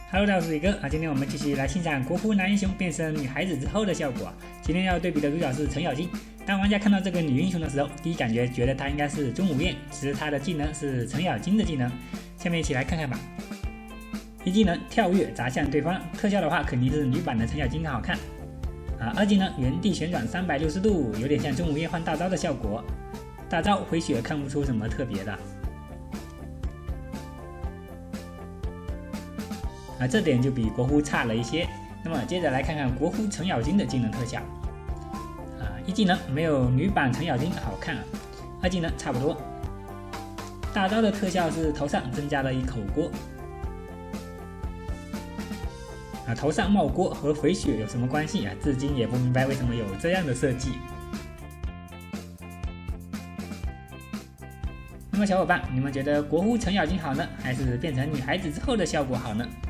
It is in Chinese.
Hello， 大家好，我是宇哥啊。今天我们继续来欣赏国服男英雄变身女孩子之后的效果。今天要对比的主角是程咬金。当玩家看到这个女英雄的时候，第一感觉觉得她应该是钟无艳，只是她的技能是程咬金的技能。下面一起来看看吧。一技能跳跃砸向对方，特效的话肯定是女版的程咬金更好看。二技能原地旋转360度，有点像钟无艳换大招的效果。大招回血看不出什么特别的。这点就比国服差了一些。那么接着来看看国服程咬金的技能特效。一技能没有女版程咬金好看，二技能差不多。大招的特效是头上增加了一口锅。头上冒锅和回血有什么关系啊？至今也不明白为什么有这样的设计。那么小伙伴，你们觉得国服程咬金好呢，还是变成女孩子之后的效果好呢？